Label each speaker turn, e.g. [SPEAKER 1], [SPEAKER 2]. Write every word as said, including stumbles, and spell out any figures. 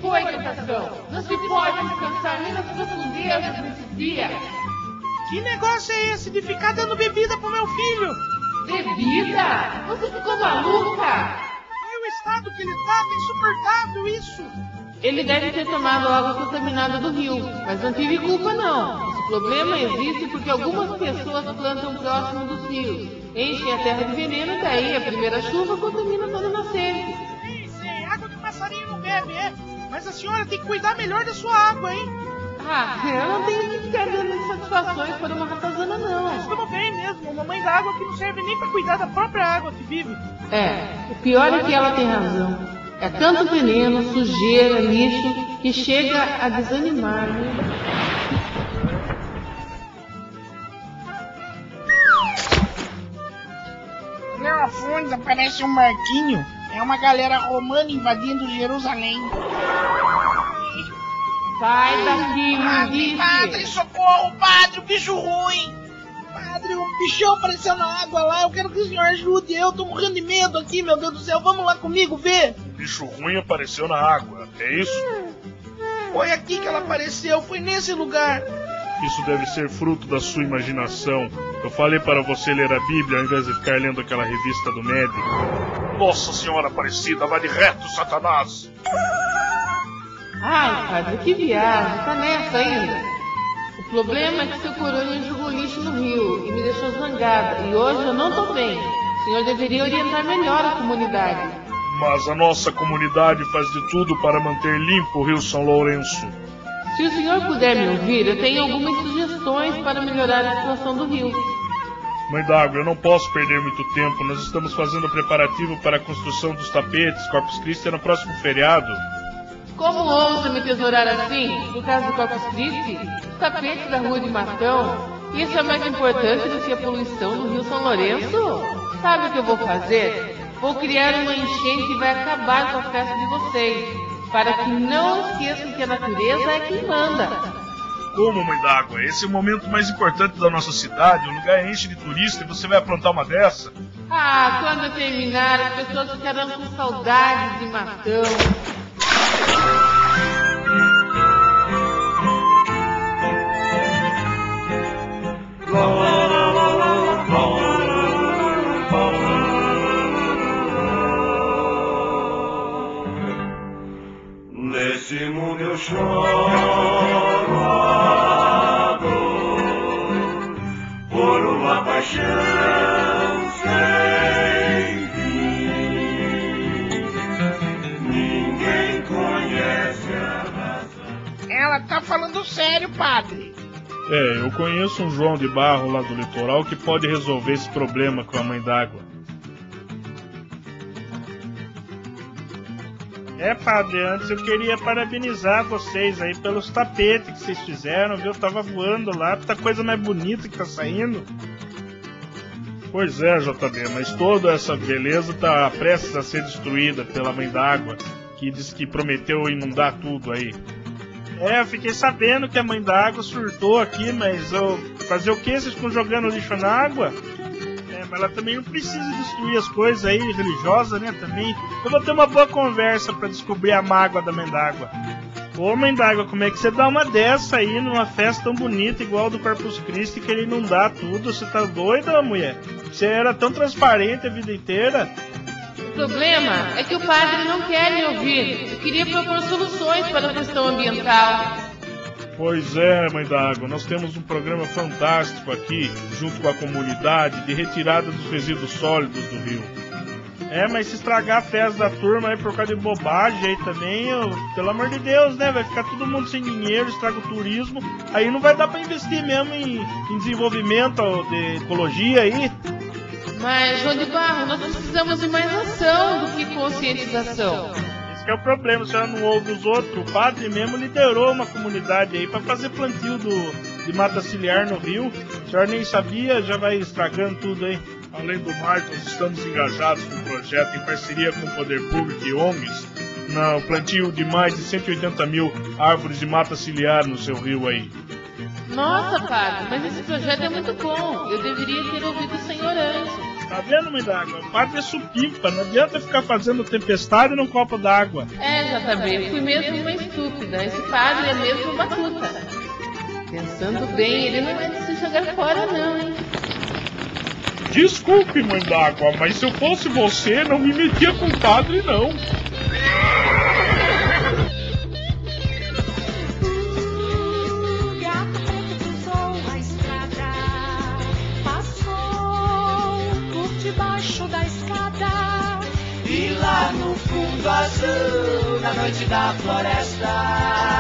[SPEAKER 1] foi, tentação? Não se pode descansar nem nas profundezas desse dia.
[SPEAKER 2] Que negócio é esse de ficar dando bebida pro meu filho?
[SPEAKER 1] Bebida? Você ficou maluca?
[SPEAKER 2] É o estado que ele tá, é insuportável isso.
[SPEAKER 1] Ele deve ter tomado água contaminada do rio, mas não tive culpa não. Esse problema existe porque algumas pessoas plantam próximo dos rios, enchem a terra de veneno e daí a primeira chuva contamina toda a nascente.
[SPEAKER 2] Sim, sim, água de passarinho não bebe, é? Mas a senhora tem que cuidar melhor da sua água, hein?
[SPEAKER 1] Ah, eu não tenho que ficar dando satisfações para uma ratazana não.
[SPEAKER 2] Estamos bem mesmo, uma mãe da água que não serve nem para cuidar da própria água que vive.
[SPEAKER 1] É, o pior é que ela tem razão. É tanto veneno, sujeira, lixo, que chega a desanimar, né?
[SPEAKER 2] Lá afundo aparece um barquinho. É uma galera romana invadindo Jerusalém.
[SPEAKER 1] Sai daqui,
[SPEAKER 2] Padre, padre, socorro, padre, o bicho ruim. Padre, um bichão apareceu na água lá, eu quero que o senhor ajude. Eu tô morrendo de medo aqui, meu Deus do céu. Vamos lá comigo ver.
[SPEAKER 3] O bicho ruim apareceu na água, é isso?
[SPEAKER 2] Foi aqui que ela apareceu, foi nesse lugar.
[SPEAKER 3] Isso deve ser fruto da sua imaginação. Eu falei para você ler a Bíblia ao invés de ficar lendo aquela revista do médico. Nossa Senhora Aparecida, vai de reto, Satanás!
[SPEAKER 1] Ai, padre, que viagem, tá nessa ainda. O problema é que seu coronel jogou lixo no rio e me deixou zangada, e hoje eu não tô bem. O senhor deveria orientar melhor a comunidade.
[SPEAKER 3] Mas a nossa comunidade faz de tudo para manter limpo o Rio São Lourenço.
[SPEAKER 1] Se o senhor puder me ouvir, eu tenho algumas sugestões para melhorar a situação do rio.
[SPEAKER 3] Mãe d'água, eu não posso perder muito tempo. Nós estamos fazendo o preparativo para a construção dos tapetes Corpus Christi no próximo feriado.
[SPEAKER 1] Como ousa me tesourar assim, no caso do Corpus Christi, os tapetes da rua de Matão? Isso é mais importante do que a poluição do Rio São Lourenço? Sabe o que eu vou fazer? Vou criar uma enchente que vai acabar com a festa de vocês, para que não esqueçam que a natureza é quem manda.
[SPEAKER 3] Como, mãe d'água? Esse é o momento mais importante da nossa cidade. O lugar enche de turista e você vai aprontar uma dessa?
[SPEAKER 1] Ah, quando eu terminar, as pessoas ficarão com saudades de Matão.
[SPEAKER 4] Nesse mundo eu choro a dor por uma paixão sem fim. Ninguém conhece a razão.
[SPEAKER 2] Ela tá falando sério, padre.
[SPEAKER 3] É, eu conheço um João de Barro lá do litoral que pode resolver esse problema com a mãe d'água.
[SPEAKER 5] É, padre, antes eu queria parabenizar vocês aí pelos tapetes que vocês fizeram, viu? Eu tava voando lá, tá coisa mais bonita que tá saindo.
[SPEAKER 3] Pois é, J B, mas toda essa beleza tá prestes a ser destruída pela mãe d'água, que diz que prometeu inundar tudo aí.
[SPEAKER 5] É, eu fiquei sabendo que a mãe d'água surtou aqui, mas eu fazer o que? Vocês ficam jogando lixo na água? É, mas ela também não precisa destruir as coisas aí, religiosas, né, também. Eu vou ter uma boa conversa pra descobrir a mágoa da mãe d'água. Ô, mãe d'água, como é que você dá uma dessa aí numa festa tão bonita igual a do Corpus Christi que ele não dá tudo? Você tá doida, mulher? Você era tão transparente a vida inteira.
[SPEAKER 1] O problema é que o padre não quer me ouvir. Eu queria propor soluções para a questão ambiental.
[SPEAKER 3] Pois é, mãe d'água, nós temos um programa fantástico aqui, junto com a comunidade, de retirada dos resíduos sólidos do rio.
[SPEAKER 5] É, mas se estragar a festa da turma aí por causa de bobagem aí também, eu, pelo amor de Deus, né? Vai ficar todo mundo sem dinheiro, estraga o turismo. Aí não vai dar pra investir mesmo em, em desenvolvimento de ecologia aí.
[SPEAKER 1] Mas, João de Barro, nós precisamos de mais ação do que conscientização.
[SPEAKER 5] Esse que é o problema, a senhora não ouve os outros. O padre mesmo liderou uma comunidade aí pra fazer plantio do, de mata ciliar no rio. A senhora nem sabia, já vai estragando tudo aí.
[SPEAKER 3] Além do mais, nós estamos engajados com um projeto em parceria com o Poder Público e O N Gs no plantio de mais de cento e oitenta mil árvores de mata ciliar no seu rio aí.
[SPEAKER 1] Nossa, padre, mas esse projeto é muito bom. Eu deveria ter ouvido o senhor antes.
[SPEAKER 5] Tá vendo, mãe d'água? O padre é supipa, não adianta ficar fazendo tempestade num copo d'água.
[SPEAKER 1] É, J B, fui mesmo uma estúpida. Esse padre é mesmo batuta. Pensando bem, ele não é de se jogar fora não, hein?
[SPEAKER 3] Desculpe, mãe d'água, mas se eu fosse você, não me metia com o padre, não.
[SPEAKER 6] Debaixo da escada
[SPEAKER 2] E lá no fundo azul, na noite da floresta,